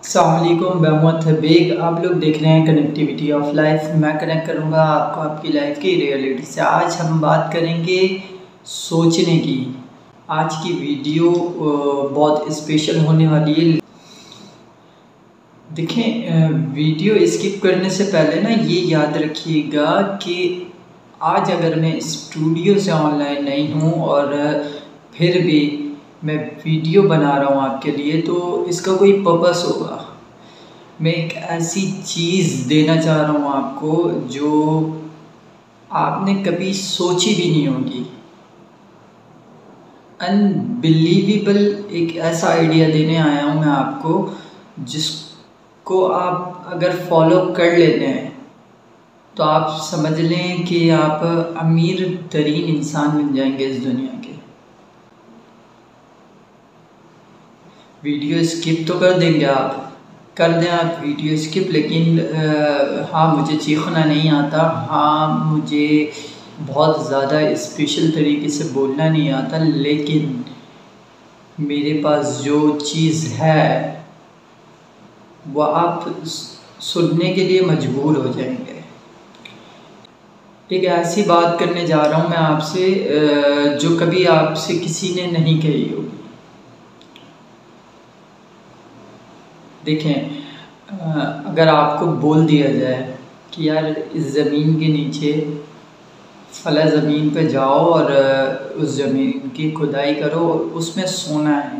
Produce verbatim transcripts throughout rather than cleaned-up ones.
अस्सलामुअलैकुम, मैं मोहम्मद हबीब। आप लोग देख रहे हैं कनेक्टिविटी ऑफ लाइफ। मैं कनेक्ट करूंगा आपको आपकी लाइफ की रियलिटी से। आज हम बात करेंगे सोचने की। आज की वीडियो बहुत स्पेशल होने वाली है। देखें, वीडियो स्किप करने से पहले ना ये याद रखिएगा कि आज अगर मैं स्टूडियो से ऑनलाइन नहीं हूँ और फिर भी मैं वीडियो बना रहा हूँ आपके लिए, तो इसका कोई पर्पस होगा। मैं एक ऐसी चीज़ देना चाह रहा हूँ आपको जो आपने कभी सोची भी नहीं होगी। अनबिलीवेबल एक ऐसा आइडिया देने आया हूँ मैं आपको, जिसको आप अगर फॉलो कर लेते हैं तो आप समझ लें कि आप अमीर तरीन इंसान बन जाएंगे इस दुनिया के। वीडियो स्किप तो कर देंगे, आप कर दें आप वीडियो स्किप, लेकिन आ, हाँ मुझे चीखना नहीं आता, हाँ मुझे बहुत ज़्यादा स्पेशल तरीके से बोलना नहीं आता, लेकिन मेरे पास जो चीज़ है वह आप सुनने के लिए मजबूर हो जाएंगे। एक ऐसी बात करने जा रहा हूँ मैं आपसे जो कभी आपसे किसी ने नहीं कही होगी। देखें, अगर आपको बोल दिया जाए कि यार इस ज़मीन के नीचे फला ज़मीन पे जाओ और उस ज़मीन की खुदाई करो और उसमें सोना है,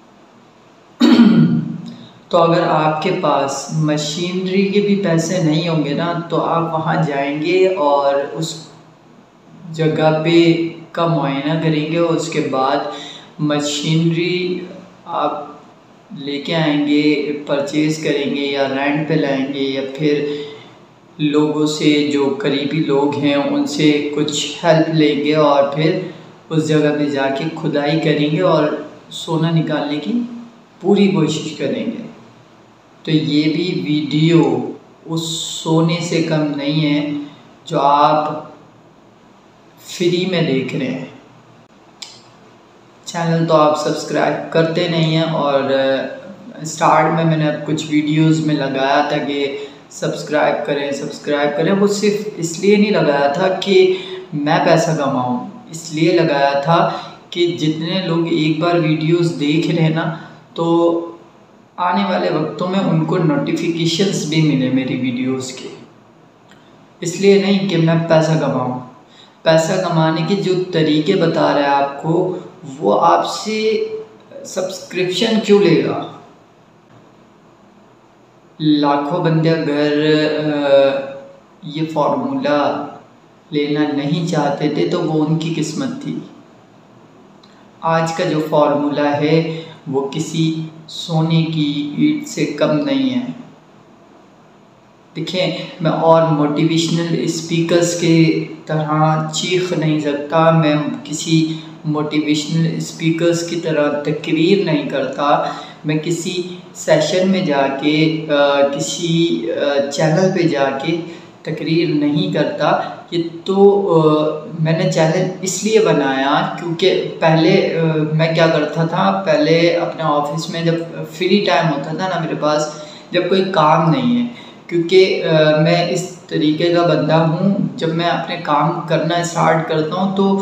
तो अगर आपके पास मशीनरी के भी पैसे नहीं होंगे ना, तो आप वहाँ जाएंगे और उस जगह पे का मुआयना करेंगे और उसके बाद मशीनरी आप लेके आएंगे, परचेज़ करेंगे या रेंट पे लाएंगे, या फिर लोगों से जो करीबी लोग हैं उनसे कुछ हेल्प लेंगे और फिर उस जगह पे जाके खुदाई करेंगे और सोना निकालने की पूरी कोशिश करेंगे। तो ये भी वीडियो उस सोने से कम नहीं है जो आप फ्री में देख रहे हैं। चैनल तो आप सब्सक्राइब करते नहीं हैं, और स्टार्ट में मैंने कुछ वीडियोस में लगाया था कि सब्सक्राइब करें सब्सक्राइब करें। वो सिर्फ इसलिए नहीं लगाया था कि मैं पैसा कमाऊं, इसलिए लगाया था कि जितने लोग एक बार वीडियोस देख रहे हैं ना, तो आने वाले वक्तों में उनको नोटिफिकेशंस भी मिले मेरी वीडियोस के। इसलिए नहीं कि मैं पैसा कमाऊं। पैसा कमाने के जो तरीके बता रहा है आपको, वो आपसे सब्सक्रिप्शन क्यों लेगा। लाखों बंदे अगर ये फार्मूला लेना नहीं चाहते थे तो वो उनकी किस्मत थी। आज का जो फार्मूला है वो किसी सोने की ईंट से कम नहीं है। देखिए, मैं और मोटिवेशनल स्पीकर्स के तरह चीख नहीं सकता, मैं किसी मोटिवेशनल स्पीकर्स की तरह तकरीर नहीं करता, मैं किसी सेशन में जाके आ, किसी चैनल पे जाके तकरीर नहीं करता। ये तो आ, मैंने चैनल इसलिए बनाया क्योंकि पहले आ, मैं क्या करता था, पहले अपने ऑफिस में जब फ्री टाइम होता था ना मेरे पास, जब कोई काम नहीं है, क्योंकि मैं इस तरीके का बंदा हूँ, जब मैं अपने काम करना स्टार्ट करता हूँ तो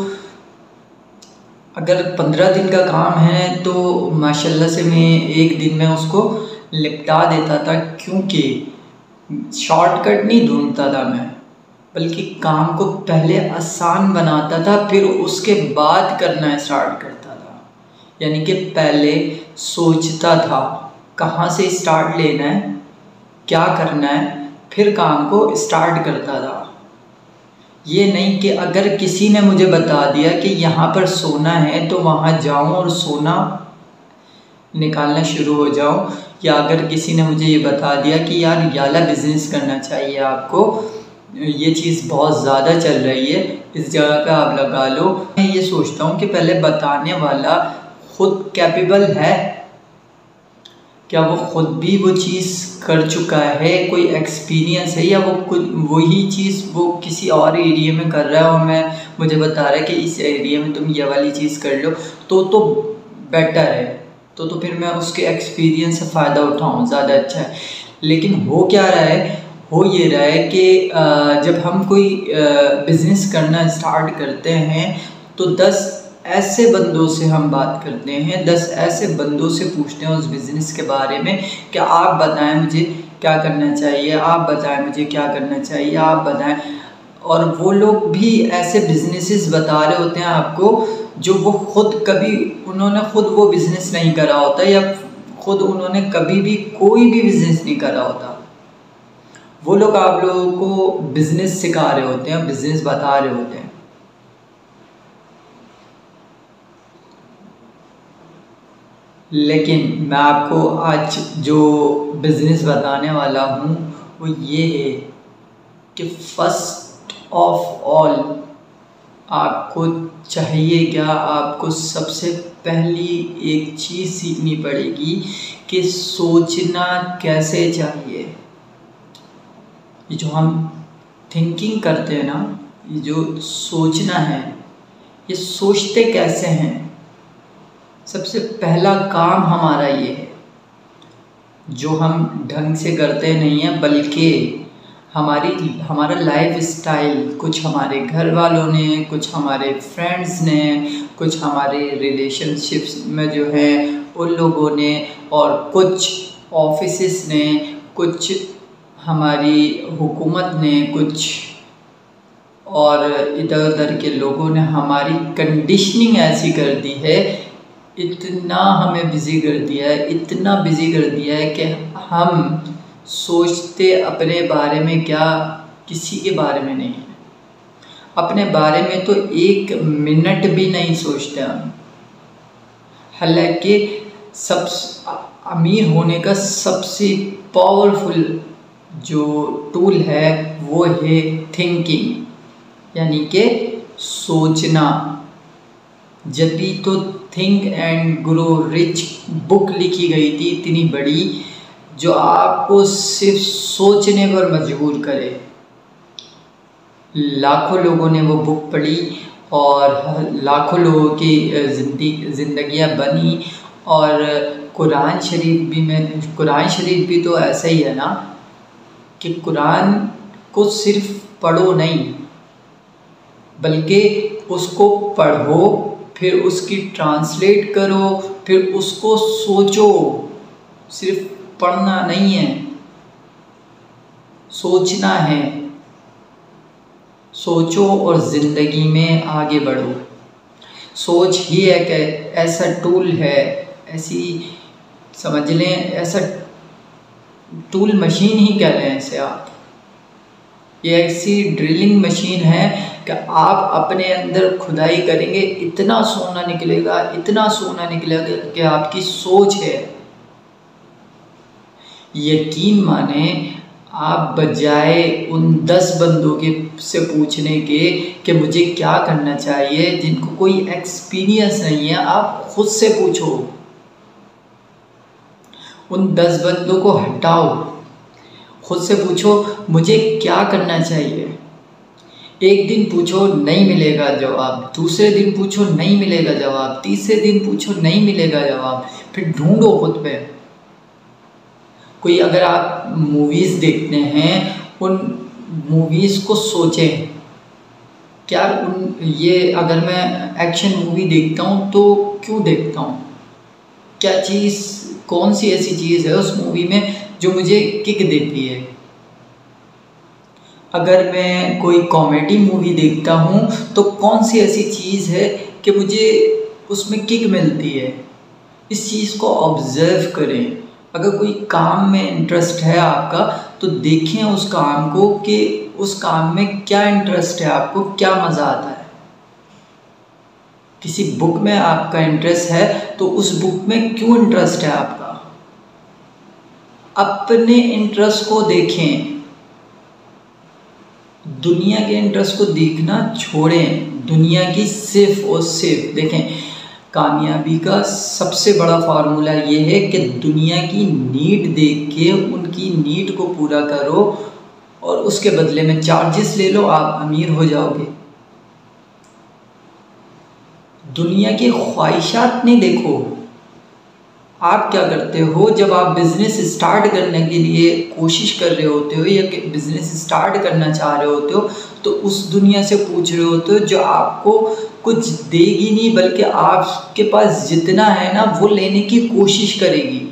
अगर पंद्रह दिन का काम है तो माशाल्लाह से मैं एक दिन में उसको निपटा देता था, क्योंकि शॉर्टकट नहीं ढूंढता था मैं, बल्कि काम को पहले आसान बनाता था, फिर उसके बाद करना स्टार्ट करता था। यानी कि पहले सोचता था कहाँ से स्टार्ट लेना है, क्या करना है, फिर काम को स्टार्ट करता था। ये नहीं कि अगर किसी ने मुझे बता दिया कि यहाँ पर सोना है तो वहाँ जाऊँ और सोना निकालना शुरू हो जाऊँ, या अगर किसी ने मुझे ये बता दिया कि यार ये वाला बिज़नेस करना चाहिए आपको, ये चीज़ बहुत ज़्यादा चल रही है, इस जगह पे आप लगा लो। मैं ये सोचता हूँ कि पहले बताने वाला खुद कैपेबल है, क्या वो खुद भी वो चीज़ कर चुका है, कोई एक्सपीरियंस है, या वो कुछ वही चीज़ वो किसी और एरिया में कर रहा है और मैं मुझे बता रहा है कि इस एरिया में तुम ये वाली चीज़ कर लो तो तो बेटर है। तो तो फिर मैं उसके एक्सपीरियंस से फ़ायदा उठाऊँ, ज़्यादा अच्छा है। लेकिन हो क्या रहा है, हो ये रहा है कि जब हम कोई बिज़नेस करना स्टार्ट करते हैं तो दस ऐसे बंदों से हम बात करते हैं, दस ऐसे बंदों से पूछते हैं उस बिज़नेस के बारे में कि आप बताएं मुझे क्या करना चाहिए, आप बताएं मुझे क्या करना चाहिए, आप बताएं। और वो लोग भी ऐसे बिजनेसेस बता रहे होते हैं आपको जो वो खुद कभी उन्होंने खुद वो बिज़नेस नहीं करा होता, या खुद उन्होंने कभी भी कोई भी बिज़नेस नहीं करा होता। वो लोग आप लोगों को बिज़नेस सिखा रहे होते हैं, बिज़नेस बता रहे होते हैं। लेकिन मैं आपको आज जो बिज़नेस बताने वाला हूँ वो ये है कि फर्स्ट ऑफ ऑल आपको चाहिए क्या, आपको सबसे पहली एक चीज़ सीखनी पड़ेगी कि सोचना कैसे चाहिए। ये जो हम थिंकिंग करते हैं ना, ये जो सोचना है, ये सोचते कैसे हैं। सबसे पहला काम हमारा ये है जो हम ढंग से करते नहीं हैं, बल्कि हमारी हमारा लाइफ स्टाइल, कुछ हमारे घर वालों ने, कुछ हमारे फ्रेंड्स ने, कुछ हमारे रिलेशनशिप्स में जो है उन लोगों ने, और कुछ ऑफिसेस ने, कुछ हमारी हुकूमत ने, कुछ और इधर उधर के लोगों ने हमारी कंडीशनिंग ऐसी कर दी है, इतना हमें बिज़ी कर दिया है, इतना बिज़ी कर दिया है कि हम सोचते अपने बारे में क्या, किसी के बारे में नहीं। अपने बारे में तो एक मिनट भी नहीं सोचते हम। हालांकि सब अमीर होने का सबसे पावरफुल जो टूल है वो है थिंकिंग, यानी कि सोचना। जब भी तो think and grow rich book लिखी गई थी, इतनी बड़ी, जो आपको सिर्फ सोचने पर मजबूर करे। लाखों लोगों ने वो बुक पढ़ी और लाखों लोगों की जिंदगियां बनी। और कुरान शरीफ भी में कुरान शरीफ भी तो ऐसा ही है ना कि कुरान को सिर्फ पढ़ो नहीं, बल्कि उसको पढ़ो, फिर उसकी ट्रांसलेट करो, फिर उसको सोचो। सिर्फ पढ़ना नहीं है, सोचना है। सोचो और ज़िंदगी में आगे बढ़ो। सोच ही एक ऐसा टूल है, ऐसी समझ लें, ऐसा टूल मशीन ही कह रहे हैं इसे आप। ये ऐसी ड्रिलिंग मशीन है कि आप अपने अंदर खुदाई करेंगे, इतना सोना निकलेगा, इतना सोना निकलेगा कि आपकी सोच है। यकीन माने, आप बजाय उन दस बंदों के से पूछने के कि मुझे क्या करना चाहिए, जिनको कोई एक्सपीरियंस नहीं है, आप खुद से पूछो। उन दस बंदों को हटाओ, खुद से पूछो मुझे क्या करना चाहिए। एक दिन पूछो नहीं मिलेगा जवाब, दूसरे दिन पूछो नहीं मिलेगा जवाब, तीसरे दिन पूछो नहीं मिलेगा जवाब, फिर ढूंढो खुद पे। कोई अगर आप मूवीज़ देखते हैं, उन मूवीज़ को सोचें क्या उन ये अगर मैं एक्शन मूवी देखता हूँ तो क्यों देखता हूँ, क्या चीज़, कौन सी ऐसी चीज़ है उस मूवी में जो मुझे किक देती है। अगर मैं कोई कॉमेडी मूवी देखता हूँ तो कौन सी ऐसी चीज़ है कि मुझे उसमें किक मिलती है। इस चीज़ को ऑब्ज़र्व करें। अगर कोई काम में इंटरेस्ट है आपका तो देखें उस काम को कि उस काम में क्या इंटरेस्ट है आपको, क्या मज़ा आता है। किसी बुक में आपका इंटरेस्ट है तो उस बुक में क्यों इंटरेस्ट है आपका। अपने इंटरेस्ट को देखें, दुनिया के इंटरेस्ट को देखना छोड़ें। दुनिया की सिर्फ और सिर्फ देखें, कामयाबी का सबसे बड़ा फार्मूला ये है कि दुनिया की नीड देख के उनकी नीड को पूरा करो और उसके बदले में चार्जेस ले लो, आप अमीर हो जाओगे। दुनिया की ख्वाहिशात नहीं देखो, आप क्या करते हो जब आप बिज़नेस स्टार्ट करने के लिए कोशिश कर रहे होते हो या बिज़नेस स्टार्ट करना चाह रहे होते हो, तो उस दुनिया से पूछ रहे होते हो जो आपको कुछ देगी नहीं, बल्कि आपके पास जितना है ना वो लेने की कोशिश करेगी।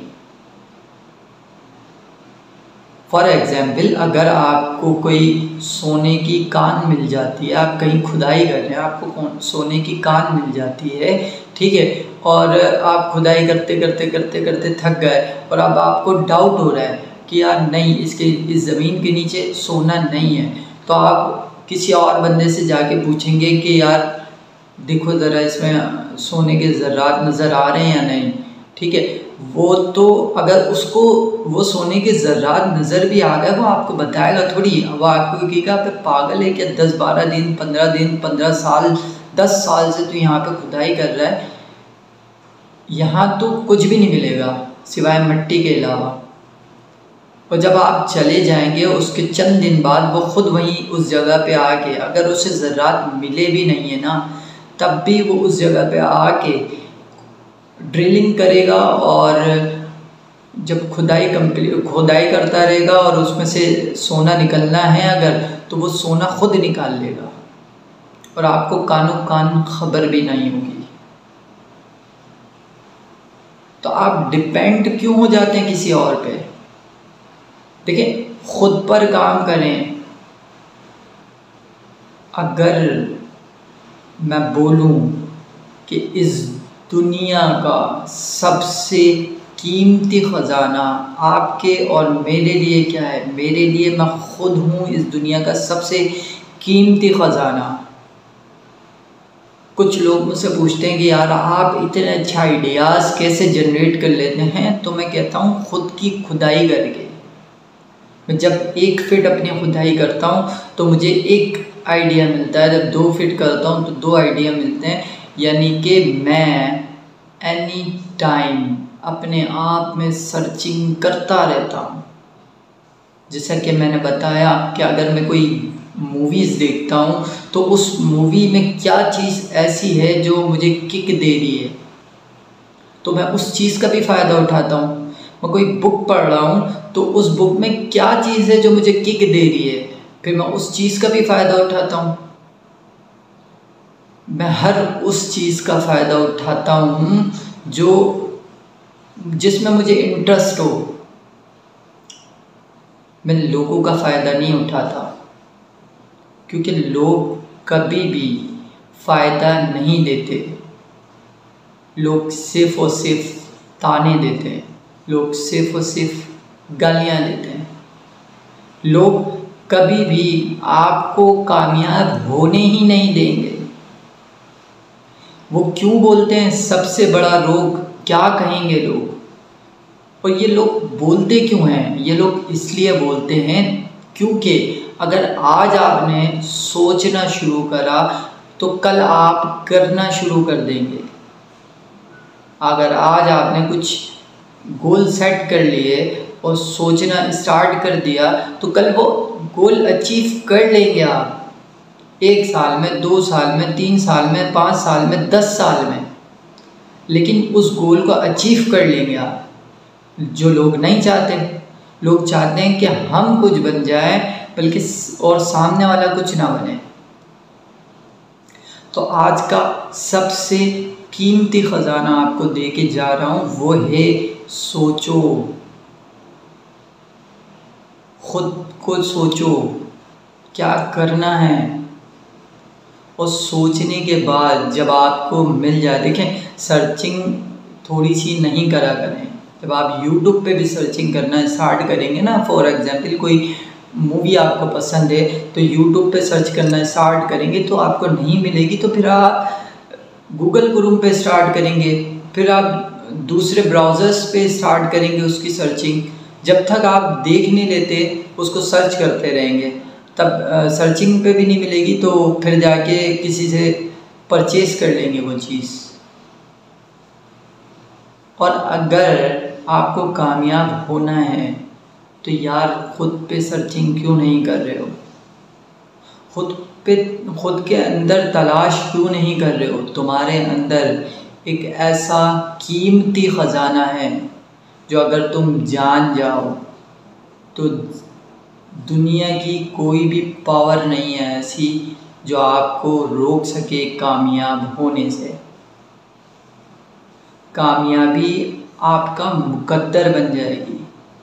फॉर एग्ज़ाम्पल, अगर आपको कोई सोने की कान मिल जाती है, आप कहीं खुदाई कर रहे हैं, आपको सोने की कान मिल जाती है, ठीक है, और आप खुदाई करते करते करते करते थक गए और अब आपको डाउट हो रहा है कि यार नहीं, इसके इस ज़मीन के नीचे सोना नहीं है, तो आप किसी और बंदे से जाके पूछेंगे कि यार देखो ज़रा इसमें सोने के ज़र्रात नज़र आ रहे हैं या नहीं, ठीक है। वो तो अगर उसको वो सोने के ज़र्रात नज़र भी आ गए, वो आपको बताएगा थोड़ी, वो आपको कहेगा आप पागल है क्या, दस बारह दिन पंद्रह दिन पंद्रह साल दस साल से तो यहाँ पे खुदाई कर रहा है, यहाँ तो कुछ भी नहीं मिलेगा सिवाय मिट्टी के अलावा। और जब आप चले जाएंगे उसके चंद दिन बाद वो ख़ुद वहीं उस जगह पे आके, अगर उसे ज़र्रात मिले भी नहीं है ना, तब भी वो उस जगह पे आके ड्रिलिंग करेगा और जब खुदाई कंप्लीट खुदाई करता रहेगा और उसमें से सोना निकलना है अगर, तो वो सोना खुद निकाल लेगा और आपको कानो कान खबर भी नहीं होगी। तो आप डिपेंड क्यों हो जाते हैं किसी और पे? देखिए, खुद पर काम करें। अगर मैं बोलूं कि इस दुनिया का सबसे कीमती ख़जाना आपके और मेरे लिए क्या है? मेरे लिए मैं खुद हूँ इस दुनिया का सबसे कीमती ख़जाना। कुछ लोग मुझसे पूछते हैं कि यार आप इतने अच्छे आइडियाज़ कैसे जनरेट कर लेते हैं? तो मैं कहता हूँ खुद की खुदाई करके। मैं जब एक फिट अपनी खुदाई करता हूँ तो मुझे एक आइडिया मिलता है, जब दो फिट करता हूँ तो दो आइडिया मिलते हैं। यानी कि मैं एनी टाइम अपने आप में सर्चिंग करता रहता हूँ। जैसा कि मैंने बताया कि अगर मैं कोई मूवीज़ देखता हूँ तो उस मूवी में क्या चीज़ ऐसी है जो मुझे किक दे रही है, तो मैं उस चीज़ का भी फ़ायदा उठाता हूँ। मैं कोई बुक पढ़ रहा हूँ तो उस बुक में क्या चीज़ है जो मुझे किक दे रही है, फिर मैं उस चीज़ का भी फ़ायदा उठाता हूँ। मैं हर उस चीज़ का फ़ायदा उठाता हूँ जो जिसमें मुझे इंटरेस्ट हो। मैं लोगों का फ़ायदा नहीं उठाता, क्योंकि लोग कभी भी फ़ायदा नहीं देते। लोग सिर्फ़ और सिर्फ ताने देते हैं, लोग सिर्फ़ और सिर्फ गालियाँ देते हैं। लोग कभी भी आपको कामयाब होने ही नहीं देंगे। वो क्यों बोलते हैं सबसे बड़ा रोग क्या कहेंगे लोग? और ये लोग बोलते क्यों हैं? ये लोग इसलिए बोलते हैं क्योंकि अगर आज आपने सोचना शुरू करा तो कल आप करना शुरू कर देंगे। अगर आज आपने कुछ गोल सेट कर लिए और सोचना स्टार्ट कर दिया तो कल वो गोल अचीव कर लेंगे आप। एक साल में, दो साल में, तीन साल में, पाँच साल में, दस साल में, लेकिन उस गोल को अचीव कर लेंगे आप। जो लोग नहीं चाहते, लोग चाहते हैं कि हम कुछ बन जाए बल्कि और सामने वाला कुछ ना बने। तो आज का सबसे कीमती ख़जाना आपको दे के जा रहा हूँ, वो है सोचो। खुद को सोचो क्या करना है, और सोचने के बाद जब आपको मिल जाए, देखें सर्चिंग थोड़ी सी नहीं करा करें। जब आप यूट्यूब पे भी सर्चिंग करना स्टार्ट करेंगे ना, फॉर एग्जांपल कोई मूवी आपको पसंद है तो यूट्यूब पे सर्च करना स्टार्ट करेंगे तो आपको नहीं मिलेगी, तो फिर आप गूगल क्रोम पे स्टार्ट करेंगे, फिर आप दूसरे ब्राउज़र्स पे स्टार्ट करेंगे उसकी सर्चिंग। जब तक आप देख नहीं लेते उसको सर्च करते रहेंगे, तब सर्चिंग पे भी नहीं मिलेगी तो फिर जाके किसी से परचेज़ कर लेंगे वो चीज़। और अगर आपको कामयाब होना है तो यार खुद पे सर्चिंग क्यों नहीं कर रहे हो? खुद पे खुद के अंदर तलाश क्यों नहीं कर रहे हो? तुम्हारे अंदर एक ऐसा कीमती ख़जाना है जो अगर तुम जान जाओ तो दुनिया की कोई भी पावर नहीं है ऐसी जो आपको रोक सके कामयाब होने से। कामयाबी आपका मुकद्दर बन जाएगी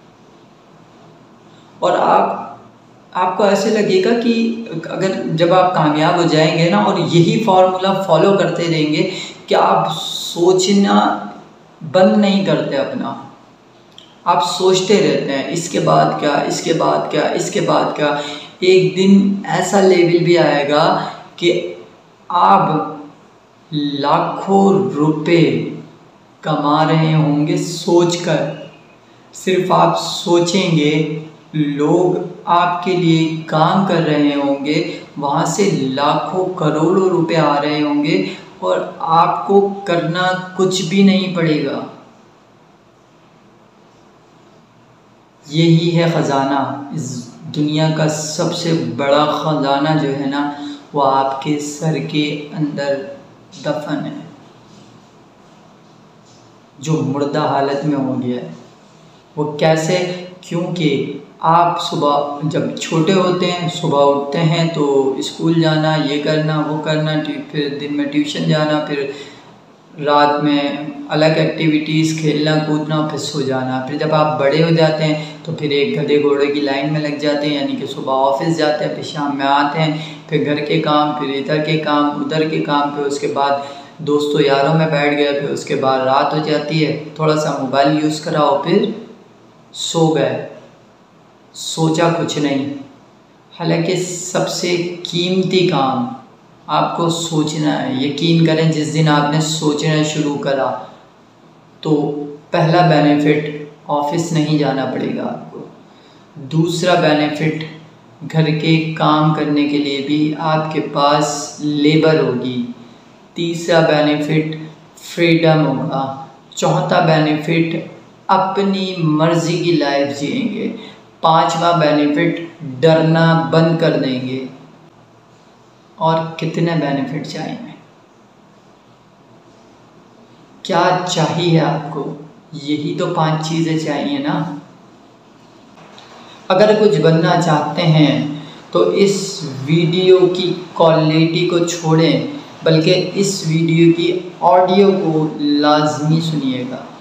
और आप आपको ऐसे लगेगा कि अगर जब आप कामयाब हो जाएंगे ना और यही फार्मूला फॉलो करते रहेंगे कि आप सोचना बंद नहीं करते अपना, आप सोचते रहते हैं इसके बाद क्या, इसके बाद क्या, इसके बाद क्या। एक दिन ऐसा लेवल भी आएगा कि आप लाखों रुपए कमा रहे होंगे सोचकर। सिर्फ आप सोचेंगे, लोग आपके लिए काम कर रहे होंगे, वहाँ से लाखों करोड़ों रुपए आ रहे होंगे और आपको करना कुछ भी नहीं पड़ेगा। यही है ख़जाना। इस दुनिया का सबसे बड़ा ख़जाना जो है ना, वो आपके सर के अंदर दफन है, जो मुर्दा हालत में हो गया है। वो कैसे? क्योंकि आप सुबह जब छोटे होते हैं, सुबह उठते हैं तो स्कूल जाना, ये करना, वो करना, फिर दिन में ट्यूशन जाना, फिर रात में अलग एक्टिविटीज़, खेलना कूदना, फिर सो जाना। फिर जब आप बड़े हो जाते हैं तो फिर एक गधे घोड़े की लाइन में लग जाते हैं, यानी कि सुबह ऑफिस जाते हैं, फिर शाम में आते हैं, फिर घर के काम, फिर इधर के काम, उधर के काम, फिर उसके बाद दोस्तों यारों में बैठ गए, फिर उसके बाद रात हो जाती है, थोड़ा सा मोबाइल यूज़ कराओ, फिर सो गए, सोचा कुछ नहीं। हालांकि सबसे कीमती काम आपको सोचना है। यकीन करें, जिस दिन आपने सोचना शुरू करा तो पहला बेनिफिट ऑफिस नहीं जाना पड़ेगा आपको, दूसरा बेनिफिट घर के काम करने के लिए भी आपके पास लेबर होगी, तीसरा बेनिफिट फ्रीडम होगा, चौथा बेनिफिट अपनी मर्ज़ी की लाइफ जिएंगे, पांचवा बेनिफिट डरना बंद कर देंगे। और कितने बेनिफिट चाहिए? क्या चाहिए आपको? यही तो पांच चीज़ें चाहिए ना। अगर कुछ बनना चाहते हैं तो इस वीडियो की क्वालिटी को छोड़ें, बल्कि इस वीडियो की ऑडियो को लाजमी सुनिएगा।